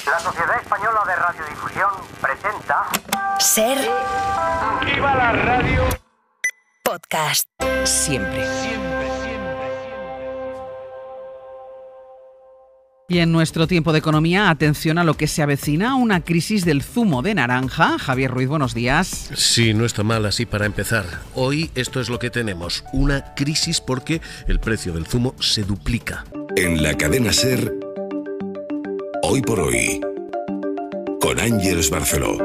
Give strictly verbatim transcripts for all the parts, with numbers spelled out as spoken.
La Sociedad Española de Radiodifusión presenta... Ser... ¡Viva la radio! Podcast. Siempre. Siempre, siempre, siempre. Y en nuestro tiempo de economía, atención a lo que se avecina, una crisis del zumo de naranja. Javier Ruiz, buenos días. Sí, no está mal así para empezar. Hoy esto es lo que tenemos, una crisis porque el precio del zumo se duplica. En la cadena SER, Hoy por Hoy, con Ángeles Barceló.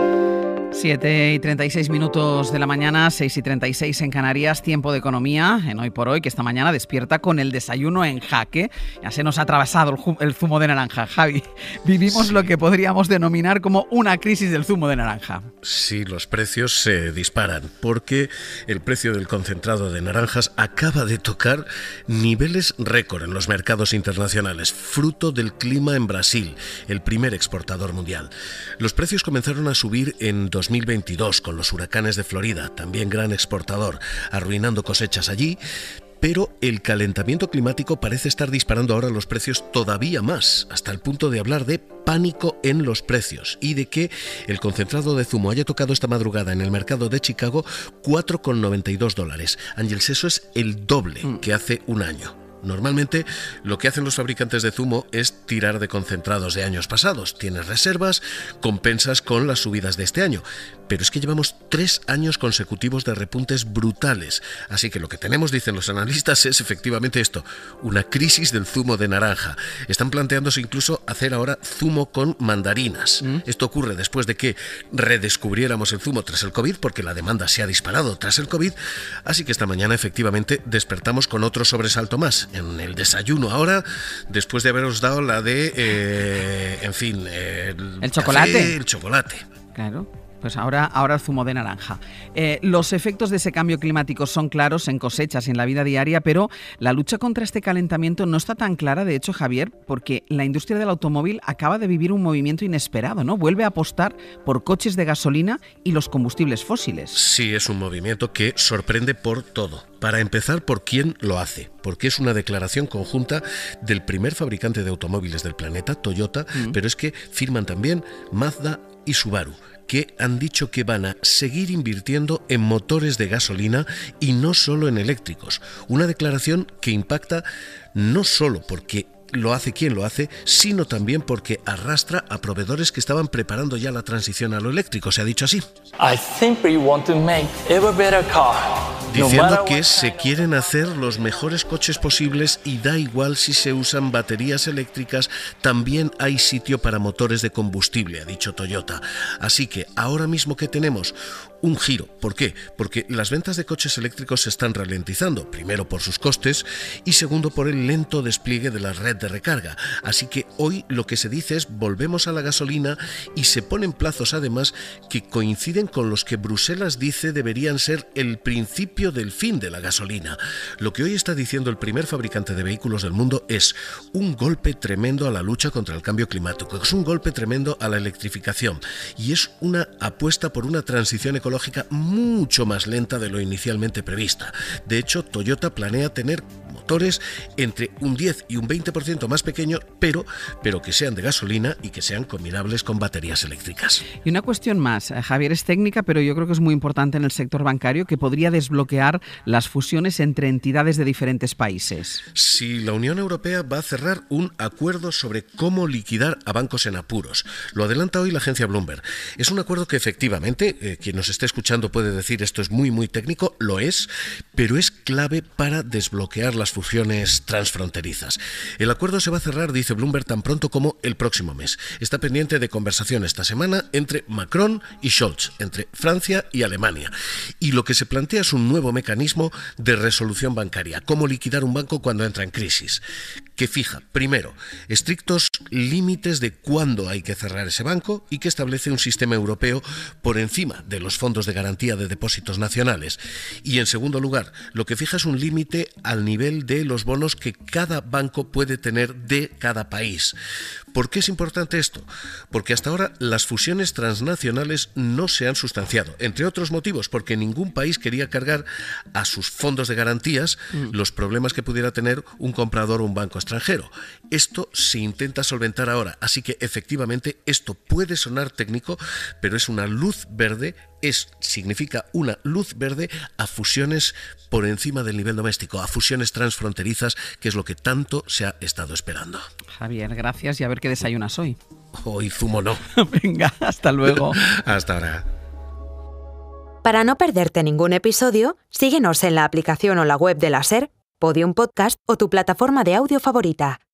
siete y treinta y seis minutos de la mañana, seis y treinta y seis en Canarias, tiempo de economía en Hoy por Hoy, que esta mañana despierta con el desayuno en jaque. Ya se nos ha atravesado el, ju- el zumo de naranja. Javi, vivimos sí. lo que podríamos denominar como una crisis del zumo de naranja. Sí, los precios se disparan porque el precio del concentrado de naranjas acaba de tocar niveles récord en los mercados internacionales, fruto del clima en Brasil, el primer exportador mundial. Los precios comenzaron a subir en dos mil veintidós con los huracanes de Florida, también gran exportador, arruinando cosechas allí, pero el calentamiento climático parece estar disparando ahora los precios todavía más, hasta el punto de hablar de pánico en los precios y de que el concentrado de zumo haya tocado esta madrugada en el mercado de Chicago cuatro con noventa y dos dólares. Ángeles, eso es el doble que hace un año. Normalmente lo que hacen los fabricantes de zumo es tirar de concentrados de años pasados. Tienes reservas, compensas con las subidas de este año. Pero es que llevamos tres años consecutivos de repuntes brutales. Así que lo que tenemos, dicen los analistas, es efectivamente esto, una crisis del zumo de naranja. Están planteándose incluso hacer ahora zumo con mandarinas. ¿Mm? Esto ocurre después de que redescubriéramos el zumo tras el COVID, porque la demanda se ha disparado tras el COVID. Así que esta mañana efectivamente despertamos con otro sobresalto más. En el desayuno ahora, después de haberos dado la de, eh, en fin, eh, el, el chocolate. Café, el chocolate. Claro. Pues ahora, ahora el zumo de naranja. Eh, los efectos de ese cambio climático son claros en cosechas y en la vida diaria, pero la lucha contra este calentamiento no está tan clara, de hecho, Javier, porque la industria del automóvil acaba de vivir un movimiento inesperado, ¿no? Vuelve a apostar por coches de gasolina y los combustibles fósiles. Sí, es un movimiento que sorprende por todo. Para empezar, por quién lo hace, porque es una declaración conjunta del primer fabricante de automóviles del planeta, Toyota, mm. pero es que firman también Mazda y Subaru, que han dicho que van a seguir invirtiendo en motores de gasolina y no solo en eléctricos. Una declaración que impacta no solo porque lo hace quien lo hace, sino también porque arrastra a proveedores que estaban preparando ya la transición a lo eléctrico. Se ha dicho así. I simply want to make ever better car. Diciendo que se quieren hacer los mejores coches posibles y da igual si se usan baterías eléctricas, también hay sitio para motores de combustible, ha dicho Toyota. Así que ahora mismo que tenemos un giro. ¿Por qué? Porque las ventas de coches eléctricos se están ralentizando, primero por sus costes y segundo por el lento despliegue de la red de recarga. Así que hoy lo que se dice es volvemos a la gasolina y se ponen plazos además que coinciden con los que Bruselas dice deberían ser el principio del fin de la gasolina. Lo que hoy está diciendo el primer fabricante de vehículos del mundo es un golpe tremendo a la lucha contra el cambio climático, es un golpe tremendo a la electrificación y es una apuesta por una transición ecológica mucho más lenta de lo inicialmente prevista. De hecho, Toyota planea tener motores entre un diez y un veinte por ciento más pequeños, pero, pero que sean de gasolina y que sean combinables con baterías eléctricas. Y una cuestión más, Javier, es técnica, pero yo creo que es muy importante en el sector bancario, que podría desbloquear las fusiones entre entidades de diferentes países. Si la Unión Europea va a cerrar un acuerdo sobre cómo liquidar a bancos en apuros. Lo adelanta hoy la agencia Bloomberg. Es un acuerdo que efectivamente, eh, quien nos esté escuchando puede decir esto es muy muy técnico, lo es, pero es clave para desbloquear las fusiones transfronterizas. El acuerdo se va a cerrar, dice Bloomberg, tan pronto como el próximo mes. Está pendiente de conversación esta semana entre Macron y Scholz, entre Francia y Alemania. Y lo que se plantea es un nuevo mecanismo de resolución bancaria, cómo liquidar un banco cuando entra en crisis, que fija, primero, estrictos límites de cuándo hay que cerrar ese banco y que establece un sistema europeo por encima de los fondos de garantía de depósitos nacionales. Y en segundo lugar, lo que fija es un límite al nivel de los bonos que cada banco puede tener de cada país. ¿Por qué es importante esto? Porque hasta ahora las fusiones transnacionales no se han sustanciado, entre otros motivos, porque ningún país quería cargar a sus fondos de garantías mm. los problemas que pudiera tener un comprador o un banco extranjero. Esto se intenta solventar ahora. Así que efectivamente esto puede sonar técnico, pero es una luz verde, es, significa una luz verde a fusiones por encima del nivel doméstico, a fusiones transfronterizas, que es lo que tanto se ha estado esperando. Javier, gracias y a ver qué desayunas hoy. Hoy zumo no. Venga, hasta luego. Hasta ahora. Para no perderte ningún episodio, síguenos en la aplicación o la web de la SER, Podium Podcast o tu plataforma de audio favorita.